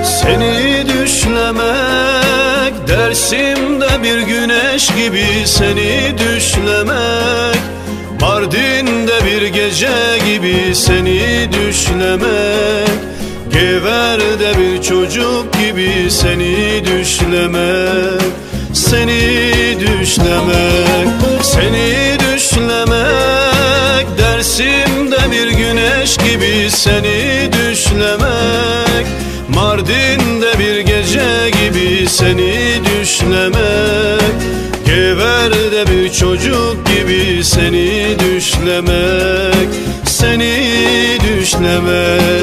Seni düşlemek, Dersim'de bir güneş gibi seni düşlemek, Mardin'de bir gece gibi seni düşlemek, Gever'de bir çocuk gibi seni düşlemek, seni düşlemek, seni düşlemek, Dersim'de bir güneş gibi seni düşlemek, Mardin'de bir gece gibi seni düşlemek, Gever'de bir çocuk gibi seni düşlemek, seni düşlemek.